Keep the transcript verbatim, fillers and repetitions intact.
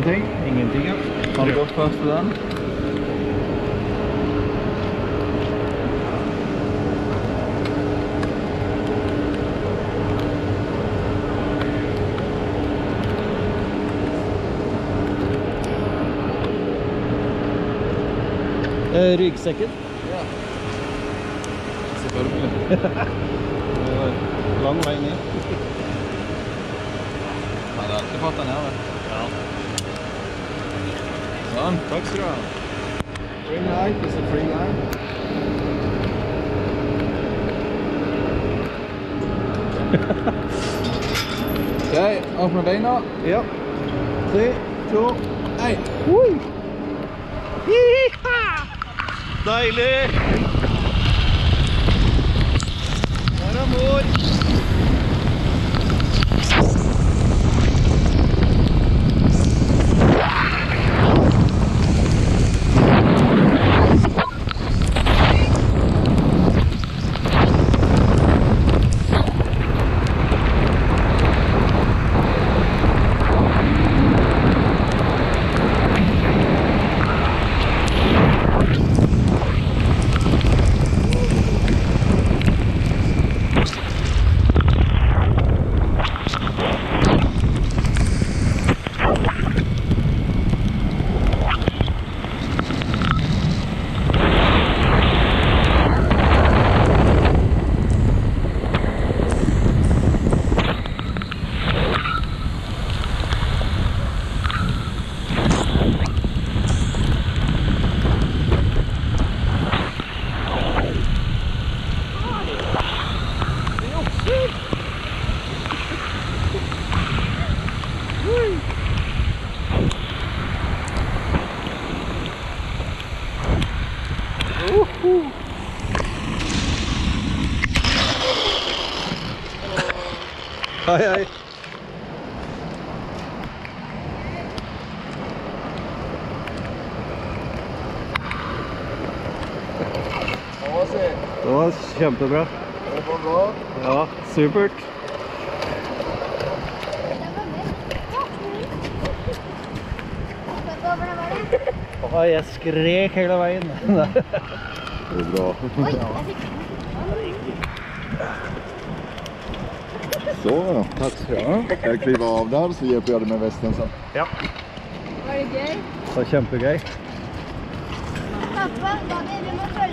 Ingenting? Ingenting, ja. Har du gått først til den? Eh, ryggsekken. Ja. Selvfølgelig. Lang vei ned. Jeg hadde alltid fått den her, vet du. Ja. Sånn, takk skal du ha. Free night, is it free night? Ok, opp med beina. Ja. tre, to, en. Oi! Jiha! Deilig! Der er mor! Hei, hei. Det var kjempebra. Det var bra. Ja, supert. Åh, jeg skrek hele veien. Det er bra. Så, takk skal du ha. Jeg kliver av der, så hjelper jeg deg med vesten sen. Ja. Var det gøy? Det var kjempegøy. Pappa, Daniel, du må følge